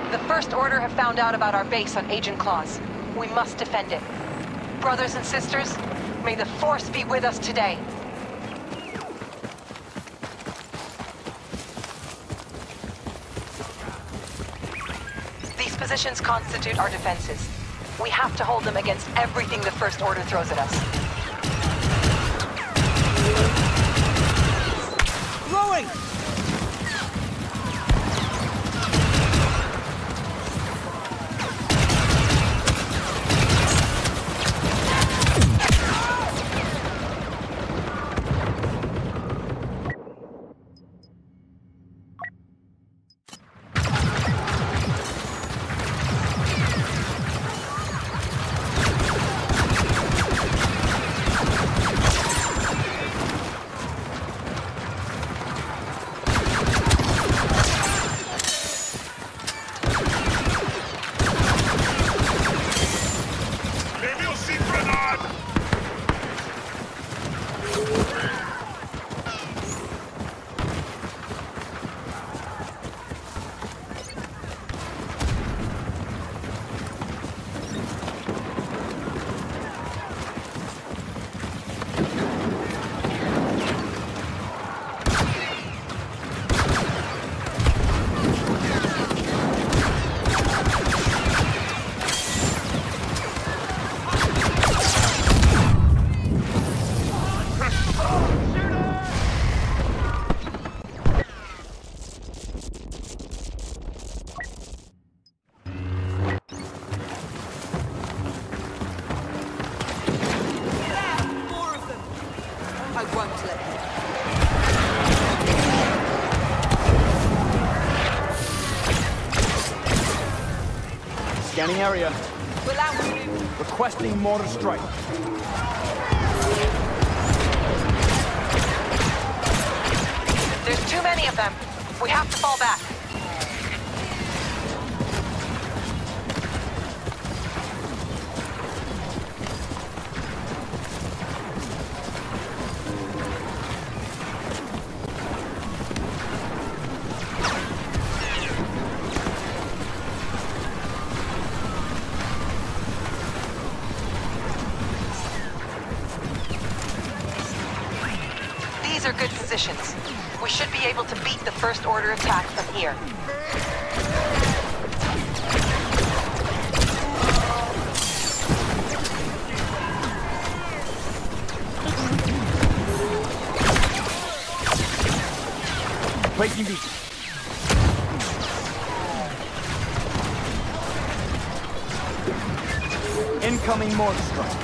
The First Order have found out about our base on Agent Claws. We must defend it. Brothers and sisters, may the Force be with us today. These positions constitute our defenses. We have to hold them against everything the First Order throws at us. Throwing! Scanning area. Requesting mortar strike. There's too many of them. We have to fall back. These are good positions. We should be able to beat the First Order attack from here. Placing beacon. Incoming mortar strike.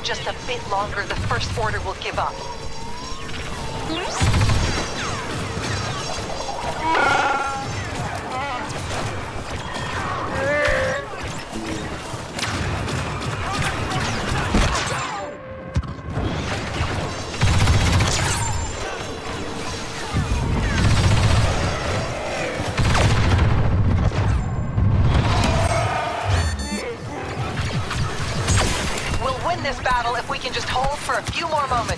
just a bit longer, the First Order will give up. This battle if we can just hold for a few more moments.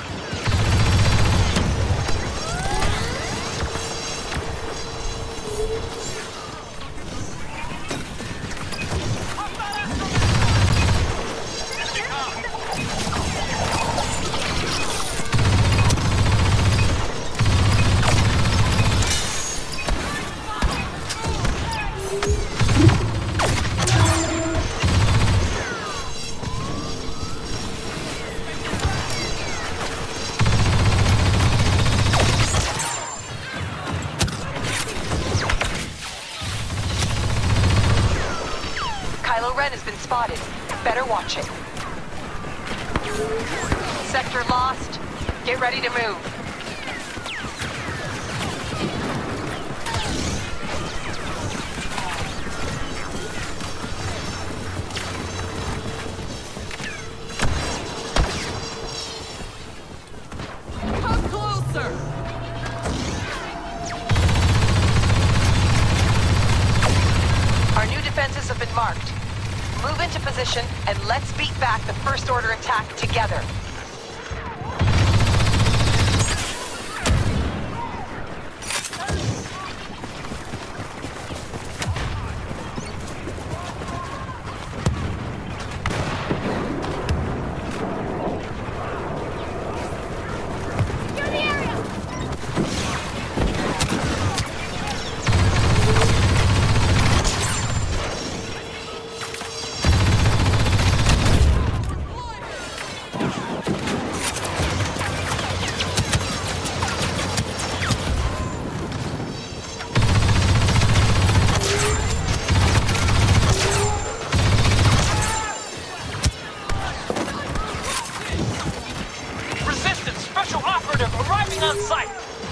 Kylo Ren has been spotted. Better watch it. Sector lost. Get ready to move. Come closer! Our new defenses have been marked. Move into position, and let's beat back the First Order attack together. Arriving on site!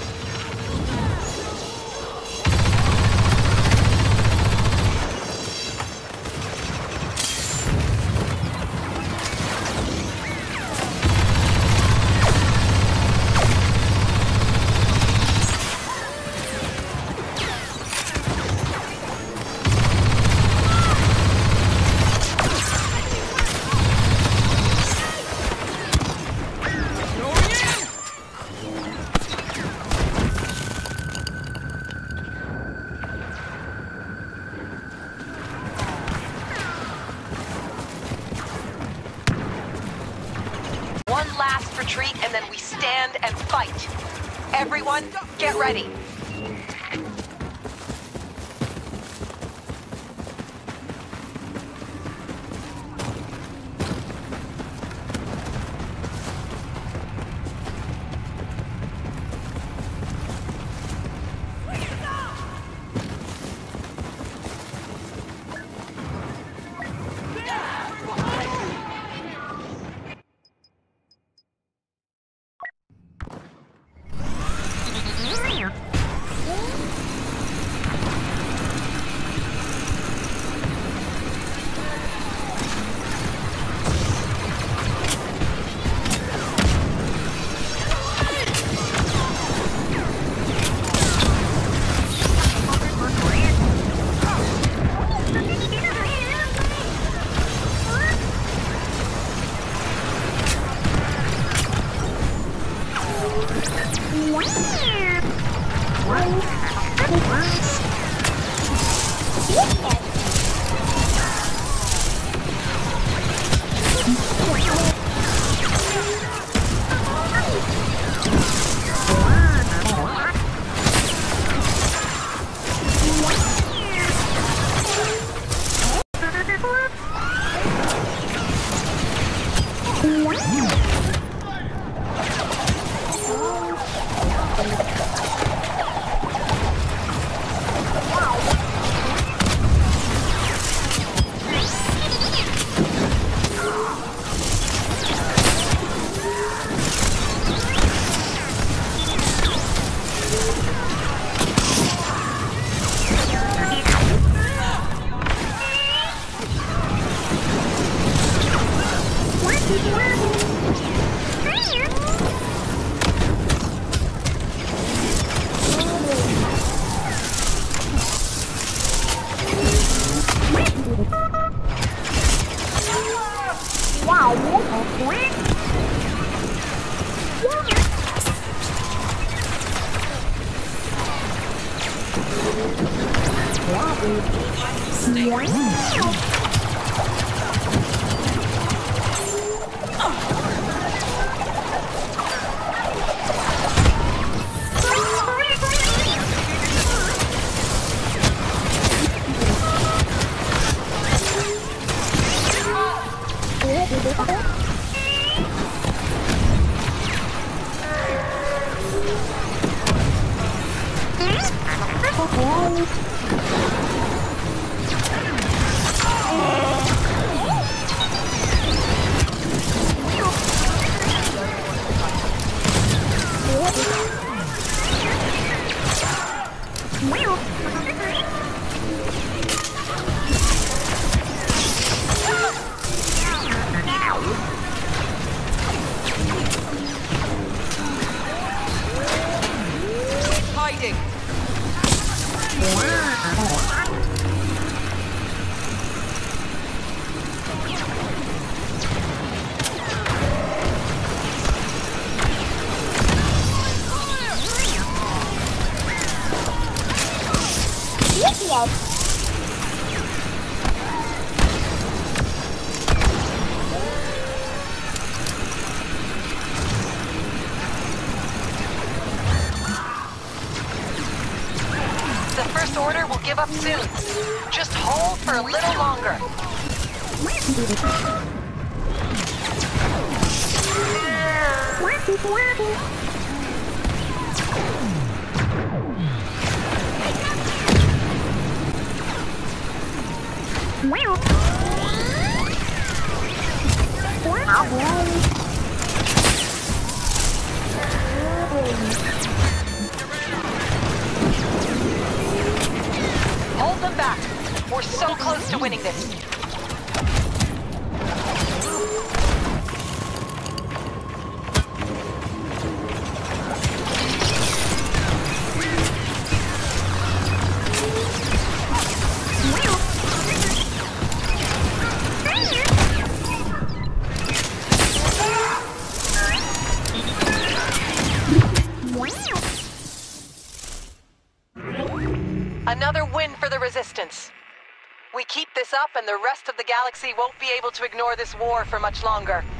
One last retreat, and then we stand and fight. Everyone, get ready. Hiding. The First Order will give up soon. Just hold for a little longer. Hold them back. We're so close to winning this. Another win for the Resistance. We keep this up and the rest of the galaxy won't be able to ignore this war for much longer.